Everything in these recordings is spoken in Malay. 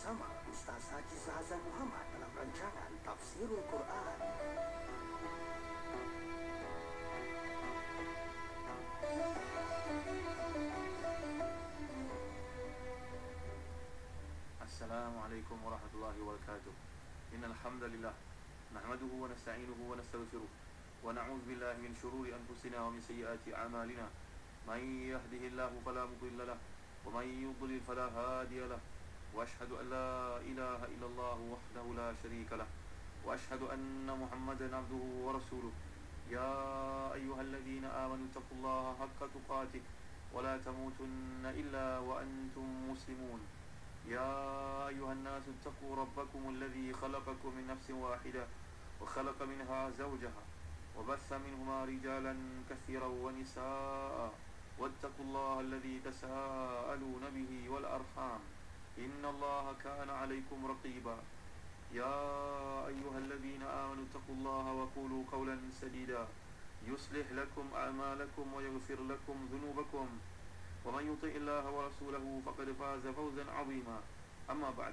bersama Ustaz Haji Zahazan Muhammad dalam rancangan Tafsirul Quran. Assalamualaikum warahmatullahi wabarakatuh. Innal hamdalillah nahmaduhu wa nasta'inuhu wa nastaghfiruh wa na'udzu billahi min shururi anfusina wa min sayyiati a'malina. May yahdihillahu fala mudilla lahu wa may yudlil fala hadiya lahu. Wa ashhadu an la ilaha illallah wahdahu la syarika lahu wa ashhadu anna Muhammadan 'abduhu wa rasuluh. Ya ayyuhalladzina amanu taqullaha haqqa tuqatih wa la tamutunna illa wa antum muslimun. يا أيها الناس اتقوا ربكم الذي خلقكم من نفس واحدة وخلق منها زوجها وبث منهما رجالا كثيرا ونساء واتقوا الله الذي تساءلون به والأرحام إن الله كان عليكم رقيبا. يا أيها الذين آمنوا اتقوا الله وقولوا قولا سديدا يصلح لكم أعمالكم ويغفر لكم ذنوبكم ومن يطع الله ورسوله فقد فاز فوزا عظيما. أما بعد.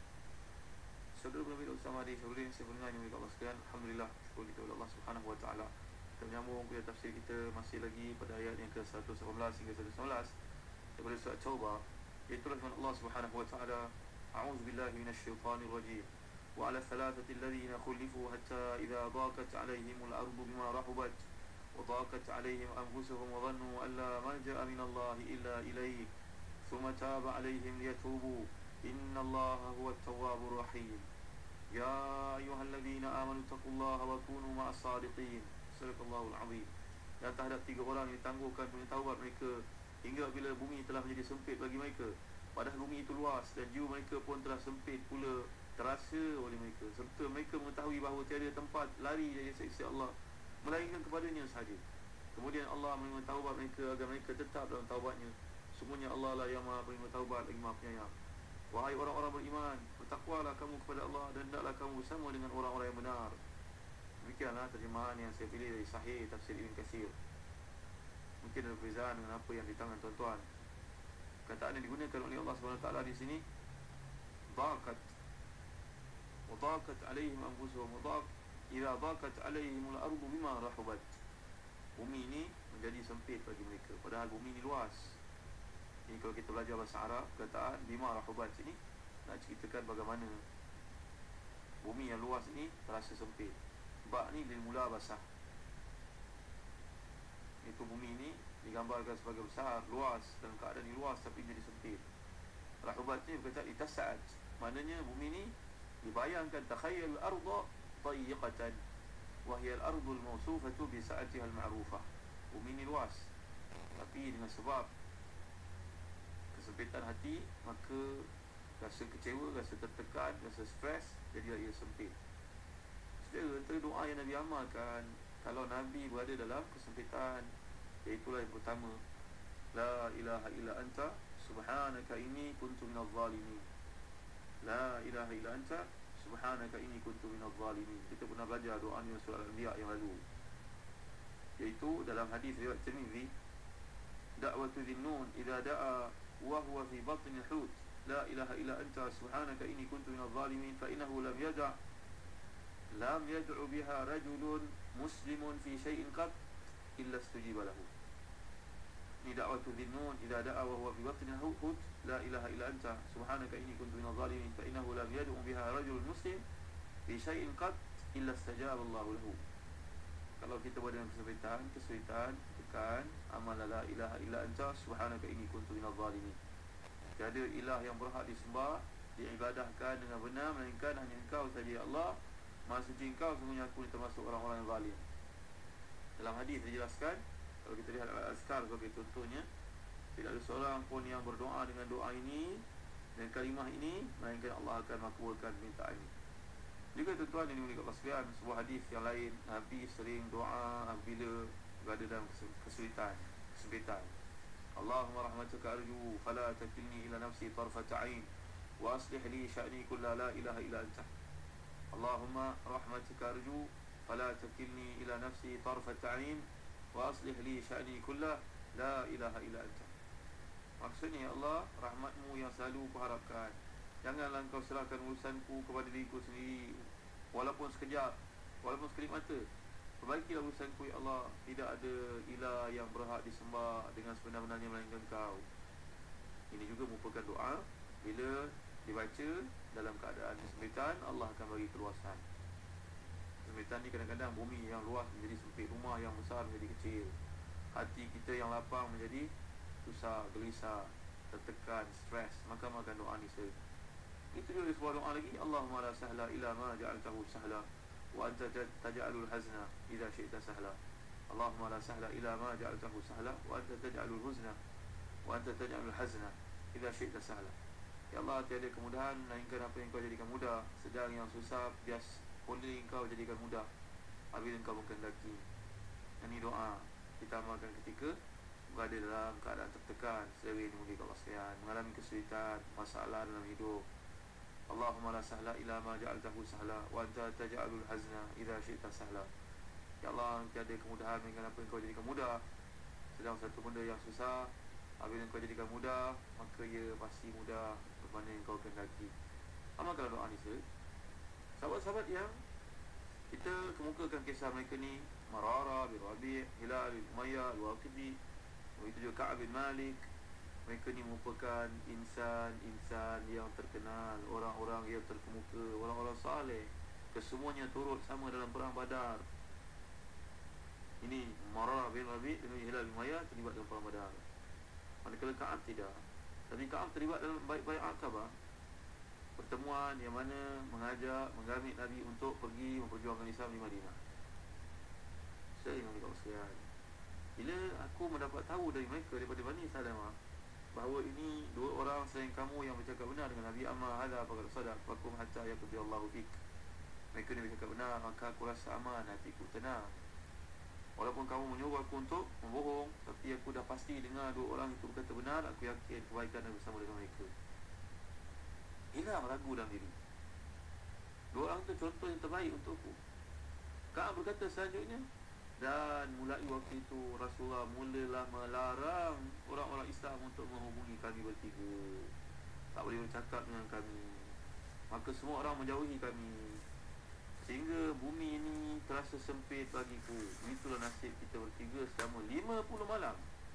Saudara pendengar bersama di saudara yang saya berdengar oleh Allah sekalian, alhamdulillah, syukur kita kepada Allah Subhanahu wa taala. Kita menyambung kepada tafsir kita masih lagi pada ayat yang ke-118 hingga 119 daripada surah Taubah, iaitu firman Allah Subhanahu wa taala, a'udzu billahi minasyaitonir rajim. Wa 'ala thalathati alladhina khulifu hatta idza daqat 'alaihimul ardu bima rahabat وضاقت عليهم أنفسهم وظنوا أن لا ملجأ من الله إلا إليه ثم تاب عليهم ليتوبوا إن الله هو التواب الرحيم. يا أيها الذين آمنوا اتقوا الله وكونوا مع الصادقين. صدق الله العظيم. Dan terhadap tiga orang yang ditangguhkan punya taubat mereka hingga bila bumi telah menjadi sempit bagi mereka, padahal bumi itu luas dan jiwa mereka pun telah sempit pula terasa oleh mereka, serta mereka mengetahui bahawa tiada tempat lari dari siksa Allah melainkan kepadanya sahaja. Kemudian Allah menerima taubat mereka agar mereka tetap dalam taubatnya. Sungguhnya Allah lah yang Maha penerima taubat lagi Maha penyayang. Wahai orang-orang beriman, bertakwalah kamu kepada Allah dan hendaklah kamu bersama dengan orang-orang yang benar. Demikianlah terjemahan yang saya pilih dari Sahih Tafsir Ibn Katsir. Mungkin ada perbezaan dengan apa yang di tangan tuan-tuan. Kataan yang digunakan oleh Allah SWT di sini, Daqat wa daqat alaihim anfusuhum wa idza daqat alaihimul ardu bima rahabat. Bumi ini menjadi sempit bagi mereka, padahal bumi ini luas. Ini kalau kita belajar bahasa Arab, kataan bima rahabat ini nak ceritakan bagaimana bumi yang luas ini terasa sempit. Ba' ni lil mula basah. Itu bumi ini digambarkan sebagai besar, luas, dalam keadaan ini luas tapi jadi sempit. Rahabat ni berkata itasa'at, maknanya bumi ini dibayangkan takhayyal arda ضيقة وهي الأرض الموصوفة بسعتها المعروفة. Bumi ini luas, tapi dengan sebab kesempitan hati, maka rasa kecewa, rasa tertekan, rasa stres, jadilah ia sempit. Saudara, antara doa yang Nabi amalkan kalau Nabi berada dalam kesempitan, iaitulah yang pertama, La ilaha illa anta subhanaka inni kuntu minadh zalimin. La ilaha illa anta subhanaka inni kuntu minadh zalimin. Kita pernah belajar doa ni surah Al-Anbiya yang lalu, iaitu dalam hadis riwayat Tirmizi, da'watu dhinnun idza da'a wa huwa fi batni al-hut la ilaha illa anta subhanaka inni kuntu minadh zalimin fa innahu lam yad'u biha rajulun muslimun fi shay'in qat illa istujiba lahu. Ni da'watu dhinnun idza da'a wa huwa fi batni al-hut la ilaha illa anta subhanaka inni kuntu minadh zalimin fa innahu lam yad'u biha rajulun muslim fi shay'in qat illa istajaba Allah lahu. Kalau kita berada dalam kesulitan, tekan amal la ilaha illa anta subhanaka inni kuntu minadh zalimin. Tiada ilah yang berhak disembah, diibadahkan dengan benar melainkan hanya Engkau saja ya Allah. Maha suci Engkau, sungguhnya aku termasuk orang-orang yang zalim. Dalam hadis dijelaskan, kalau kita lihat al-azkar sebagai contohnya, tidak ada seorang pun yang berdoa dengan doa ini dan kalimah ini melainkan Allah akan makbulkan permintaan ini. Juga tuan-tuan yang dimuliakan Allah sekalian, sebuah hadis yang lain, Nabi sering doa bila berada dalam kesulitan, kesempitan. Allahumma rahmatuka arju fala takilni ila nafsi tarfata ain wa aslih li sya'ni kulla la ilaha illa anta. Allahumma rahmatuka arju fala takilni ila nafsi tarfata ain wa aslih li sya'ni kulla la ilaha illa anta. Maksudnya, ya Allah, rahmatmu yang selalu kuharapkan, Janganlah engkau serahkan urusanku kepada diriku sendiri, walaupun sekejap, walaupun sekelip mata. Perbaikilah urusanku ya Allah. Tidak ada ilah yang berhak disembah dengan sebenar-benarnya melainkan Engkau. Ini juga merupakan doa. Bila dibaca dalam keadaan kesempitan, Allah akan bagi keluasan. Kesempitan ni kadang-kadang bumi yang luas menjadi sempit, rumah yang besar menjadi kecil, hati kita yang lapang menjadi susah, gelisah, tertekan, stres. Maka makan doa ni sering. Itu juga sebuah doa lagi. Allahumma la sahla illa ma ja'altahu sahla wa anta taj'alul hazna idza syi'ta sahla. Allahumma la sahla illa ma ja'altahu sahla wa anta taj'alul huzna wa anta taj'alul hazna idza syi'ta sahla. Ya Allah, tiada kemudahan melainkan apa yang Kau jadikan mudah, sedang yang susah bias boleh Kau jadikan mudah apabila Kau berkehendaki. Ini doa kita amalkan ketika berada dalam keadaan tertekan, sering mulia Allah sekalian, mengalami kesulitan, masalah dalam hidup. Allahumma la sahla illa ma ja'altahu sahla wa anta taj'alul hazna idza syi'ta sahla. Ya Allah, tiada kemudahan melainkan apa yang Kau jadikan mudah, sedang satu benda yang susah apabila Kau jadikan mudah, maka ia pasti mudah bermana yang Kau kehendaki. Amalkanlah doa ni sir. Sahabat-sahabat yang kita kemukakan kisah mereka ni, Marara bin Rabi', Hilal bin Umayyah, Al-Waqibi, begitu juga Ka'ab bin Malik. Mereka ni merupakan insan-insan yang terkenal, orang-orang yang terkemuka, orang-orang saleh. Kesemuanya turut sama dalam perang Badar. Ini Marara bin Rabi' dan Hilal bin Umayyah terlibat dalam perang Badar, manakala Ka'ab tidak. Tapi Ka'ab terlibat dalam Bai'ah Aqabah, pertemuan yang mana mengambil Nabi untuk pergi memperjuangkan Islam di Madinah. Saya yang berkata sekalian, bila aku mendapat tahu dari mereka, daripada Bani Salamah, bahawa ini dua orang selain kamu yang bercakap benar dengan Nabi, amma hadha faqad sadaq fakum hatta yaqdi Allahu fik. Mereka ni bercakap benar, maka aku rasa aman, hatiku tenang. Walaupun kamu menyuruh aku untuk membohong, tapi aku dah pasti dengar dua orang itu berkata benar, aku yakin kebaikan ada bersama dengan mereka. Hilang ragu dalam diri. Dua orang itu contoh yang terbaik untukku. Ka'ab berkata selanjutnya, dan mulai waktu itu Rasulullah mulalah melarang orang-orang Islam untuk menghubungi kami bertiga. Tak boleh bercakap dengan kami, maka semua orang menjauhi kami, sehingga bumi ini terasa sempit bagiku. Itulah nasib kita bertiga selama 50 malam.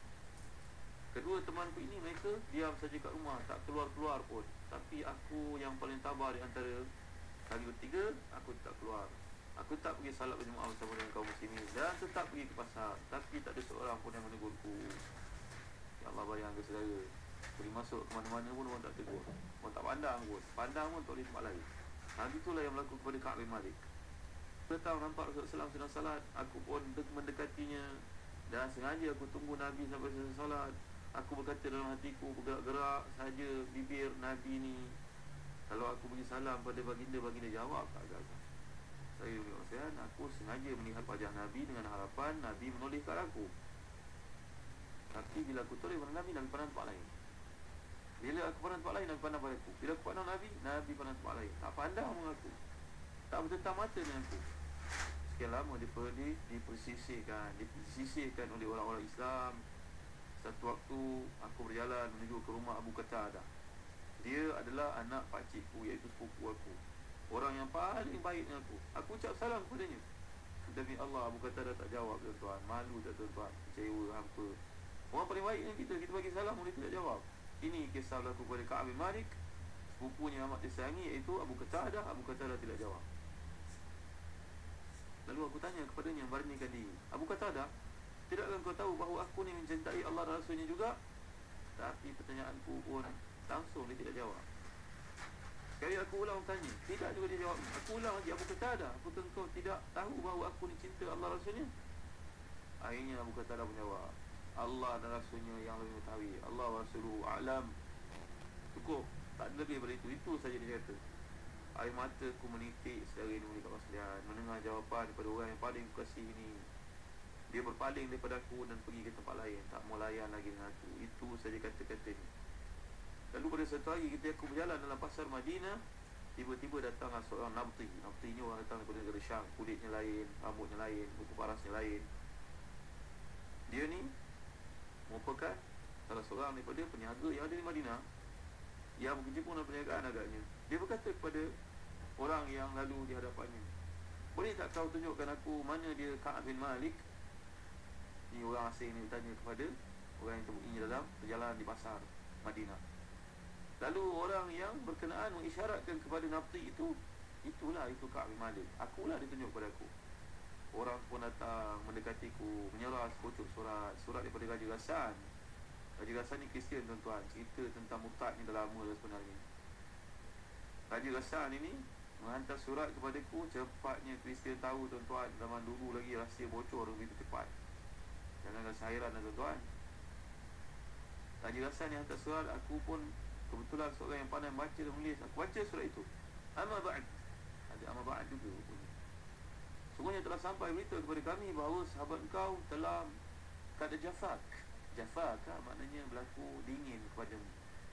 Kedua temanku ini, mereka diam saja kat rumah, tak keluar-keluar pun. Tapi aku yang paling tabah di antara kami bertiga, aku tak keluar. Aku tak pergi salat berjemaah bersama dengan kaum muslimin, dan tetap pergi ke pasar, tapi tak ada seorang pun yang menegurku. Ya Allah, bayangkan saudara, pergi masuk ke mana-mana pun orang tak tegur, orang tak pandang pun, pandang pun tak boleh tempat lain. Itulah yang berlaku kepada Ka'ab bin Malik. Datang nampak Rasulullah SAW sedang salat, aku pun mendekatinya, dan sengaja aku tunggu Nabi sampai selesai salat. Aku berkata dalam hatiku, bergerak-gerak saja bibir Nabi ni, kalau aku beri salam pada baginda, baginda jawab tak agak-agak. Saya berkata, aku sengaja melihat wajah Nabi dengan harapan Nabi menoleh kat aku. Tapi bila aku toleh pada Nabi, Nabi pandang tempat lain. Bila aku pandang tempat lain, Nabi pandang pada aku. Bila aku pandang Nabi, Nabi pandang tempat lain. Tak pandang dengan aku, tak bertetap mata dengan aku. Sekian lama dipersisihkan oleh orang-orang Islam. Satu waktu aku berjalan menuju ke rumah Abu Qatadah. Dia adalah anak pakcikku, iaitu sepupu aku, orang yang paling baik dengan aku. Aku ucap salam kepadanya, demi Allah Abu Qatadah tak jawab tuan-tuan. Malu tak tuan-tuan, kecewa hampa. Orang paling baik dengan kita bagi salam, dia tidak jawab. Ini kisah berlaku kepada Ka'ab bin Malik, sepupunya amat disayangi, iaitu Abu Qatadah. Abu Qatadah tidak jawab. Lalu aku tanya kepadanya, memberanikan diri, Abu Qatadah, tidakkah kau tahu bahawa aku ni mencintai Allah dan Rasulnya juga? Tapi pertanyaanku pun langsung dia tidak jawab. Sekali aku ulang tanya, tidak juga dia jawab. Aku ulang lagi, Abu Qatadah, apakah kau tidak tahu bahawa aku ni cinta Allah Rasulnya? Akhirnya Abu Qatadah menjawab, Allah dan Rasulnya yang lebih mengetahui, Allah wa Rasuluhu a'lam. Cukup, tak ada lebih daripada itu. Itu saja dia kata. Air mataku menitik saudara ini kat sekalian, mendengar jawapan daripada orang yang paling kukasihi ini. Dia berpaling daripada aku dan pergi ke tempat lain, tak mau layan lagi dengan aku. Itu saja kata-katanya. Lalu pada satu hari kita aku berjalan dalam pasar Madinah, tiba-tiba datang seorang Nabti. Nabti ni orang datang daripada negara Syam, kulitnya lain, rambutnya lain, buku parasnya lain. Dia ni merupakan salah seorang daripada peniaga yang ada di Madinah. yang bekerja pun dalam perniagaan agaknya. Dia berkata kepada orang yang lalu di hadapannya, boleh tak kau tunjukkan aku mana dia Ka'ab bin Malik? Ni orang asing ni bertanya kepada orang yang temuinya dalam perjalanan di pasar Madinah. Lalu orang yang berkenaan mengisyaratkan kepada nafti itu, itulah itu Ka'ab bin Malik. Akulah dia tunjuk kepada aku. Orang pun datang mendekatiku, menyerah sepucuk surat daripada Raja Ghassan. Raja Ghassan ni Kristian tuan-tuan. Cerita tentang murtad ni dah lama dah sebenarnya. Raja Ghassan ini menghantar surat kepadaku. Cepatnya Kristian tahu tuan-tuan, zaman dulu lagi rahsia bocor begitu cepat. Jangan rasa hairan tuan-tuan. Raja Ghassan ni hantar surat, aku pun kebetulan seorang yang pandai baca dan menulis. Aku baca surat itu. Amma ba'd. Ada amma ba'd juga rupanya. Sungguhnya telah sampai berita kepada kami bahawa sahabat engkau telah kada jafak. Jafak maknanya berlaku dingin kepadamu.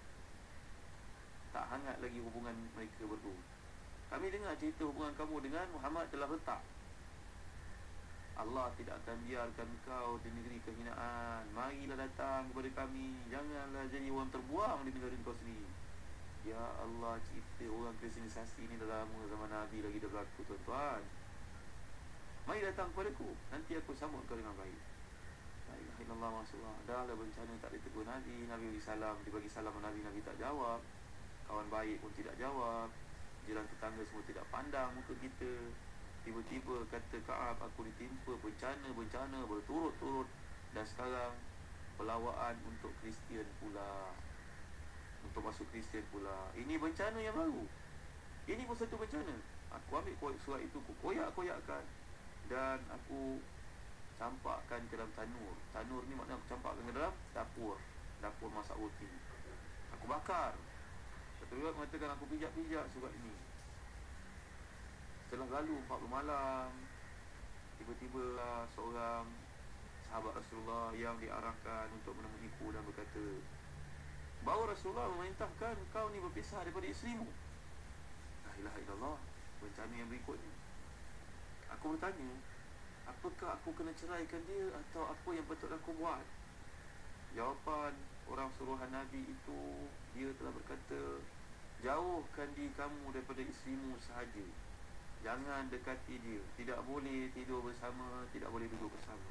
Tak hangat lagi hubungan mereka berdua. Kami dengar cerita hubungan kamu dengan Muhammad telah retak. Allah tidak akan biarkan kau di negeri kehinaan. Marilah datang kepada kami. Janganlah jadi orang terbuang di negara kau sendiri. Ya Allah, cerita orang kristenisasi ni dah lama, zaman Nabi lagi dah berlaku tuan-tuan. Mari datang kepadaku, nanti aku sambut kau dengan baik. La ilaha illallah, Rasulullah. Dah lah bencana tak ditegur Nabi. Nabi bagi salam, dibagi salam Nabi, Nabi tak jawab. Kawan baik pun tidak jawab. Jiran tetangga semua tidak pandang muka kita. Tiba-tiba kata Ka'ab, aku ditimpa bencana berturut-turut. Dan sekarang pelawaan untuk Kristian pula, untuk masuk Kristian pula. Ini bencana yang baru. Ini pun satu bencana. Aku ambil surat itu, aku koyak-koyakkan, dan aku campakkan ke dalam tanur. Tanur ni maknanya aku campakkan ke dalam dapur masak roti. Aku bakar. Satu riwayat mengatakan aku pijak-pijak surat ini. Setelah lalu 40 malam, tiba-tiba seorang sahabat Rasulullah yang diarahkan untuk menemuiku dan berkata bahawa Rasulullah memerintahkan kau ni berpisah daripada isterimu. La ilaha illallah. Bencana yang berikutnya, aku bertanya, apakah aku kena ceraikan dia atau apa yang patut aku buat? Jawapan orang suruhan Nabi itu, dia telah berkata, jauhkan diri kamu daripada isterimu sahaja. Jangan dekati dia. Tidak boleh tidur bersama, tidak boleh duduk bersama.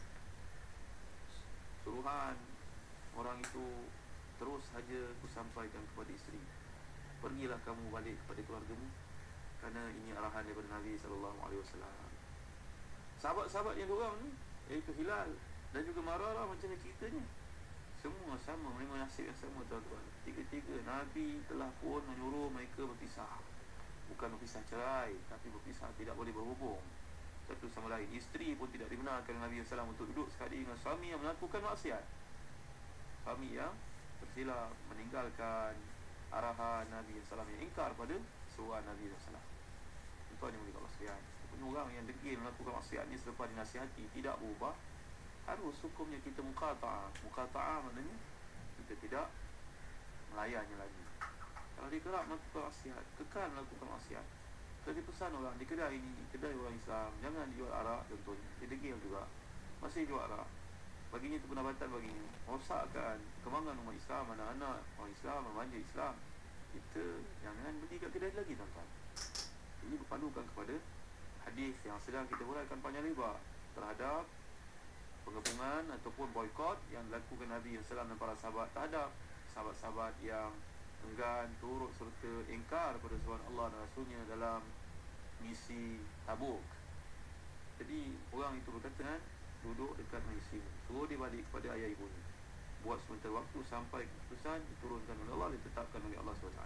Suruhan orang itu terus saja aku sampaikan kepada isteri. Pergilah kamu balik kepada keluargamu, kerana ini arahan daripada Nabi SAW. Sahabat-sahabat yang diorang ni, iaitu Hilal dan juga Mararah, macam ni ceritanya, semua sama, menerima nasib yang sama tuan-tuan. Tiga-tiga Nabi telah pun menyuruh mereka berpisah. Bukan berpisah cerai, tapi berpisah tidak boleh berhubung satu sama lain. Isteri pun tidak dibenarkan Nabi SAW untuk duduk sekali dengan suami yang melakukan maksiat. Suami yang tersilap, meninggalkan arahan Nabi SAW, yang ingkar pada suruhan Nabi SAW. Tuan yang mulia Allah sekalian, punya orang yang degil melakukan maksiat ni selepas dinasihati tidak berubah, harus hukumnya kita muqata'ah. Muqata'ah maknanya kita tidak melayannya lagi. Kalau dia kerap melakukan maksiat, kekal melakukan maksiat, jadi pesan orang di kedai ini, kedai orang Islam, jangan dijual arak contohnya. Dia degil juga, masih jual arak. Baginya itu pendapatan baginya, rosakkan kembangan umat Islam, anak-anak orang Islam, memanja Islam. Kita jangan beli kat kedai lagi tuan-tuan. Ini berpandukan kepada hadis yang sedang kita huraikan panjang lebar terhadap pengepungan ataupun boikot yang dilakukan Nabi SAW dan para sahabat terhadap sahabat-sahabat yang enggan turut serta ingkar pada suruhan Allah dan Rasulnya dalam misi Tabuk. Jadi orang itu berkata, duduk dekat misi, suruh dia balik kepada ayah ibunya, buat sementara waktu sampai keputusan diturunkan oleh Allah, ditetapkan oleh Allah SWT.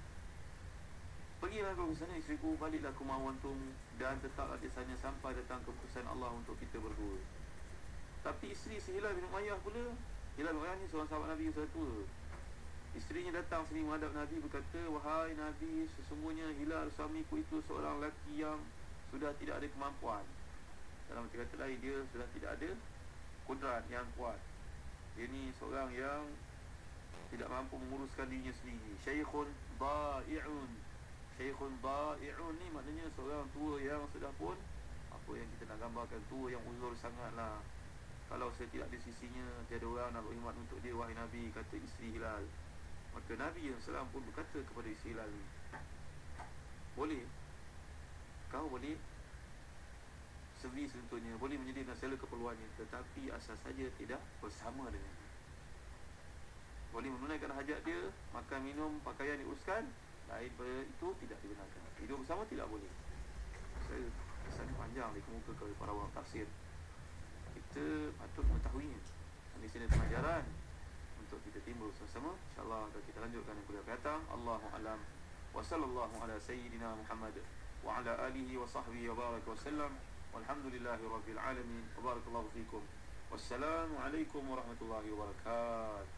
Pergilah kau ke sana isteriku, baliklah ke rumah wantumu, dan tetaplah di sana sampai datang keputusan Allah untuk kita berdua. Tapi isteri si Hilal bin Umayyah pula, Hilal bin Umayyah ni seorang sahabat Nabi yang sudah tua. Isterinya datang sini menghadap Nabi, berkata, wahai Nabi, sesungguhnya Hilal suamiku itu seorang lelaki yang sudah tidak ada kemampuan. Dalam kata lain, dia sudah tidak ada kudrat yang kuat. Dia ni seorang yang tidak mampu menguruskan dirinya sendiri. Syekhun ba'i'un. Syekhun ba'i'un ni maknanya seorang tua yang sudah pun, apa yang kita nak gambarkan, tua yang uzur sangatlah. Kalau saya tidak di sisinya, tiada orang nak berkhidmat untuk dia, wahai Nabi, kata isteri Hilal. Maka Nabi SAW pun berkata kepada isteri lain, boleh, kau boleh servis contohnya, boleh menyediakan segala keperluannya, tetapi asal saja tidak bersama dengan dia. Boleh menunaikan hajat dia, makan, minum, pakaian diuruskan, lain pada itu tidak dibenarkan. Hidup bersama tidak boleh. Saya kesannya panjang dikemukakan para ulama tafsir. Kita patut mengetahuinya. Di sini pengajaran untuk kita timbul sama-sama. InsyaAllah akan kita lanjutkan yang kuliah akan datang. Allahu a'lam. Wa sallallahu ala sayyidina Muhammad wa ala alihi wa sahbihi wa baraka wa sallam. Walhamdulillahi rabbil alamin. Wa barakallahu fikum. Wassalamu alaikum warahmatullahi wabarakatuh.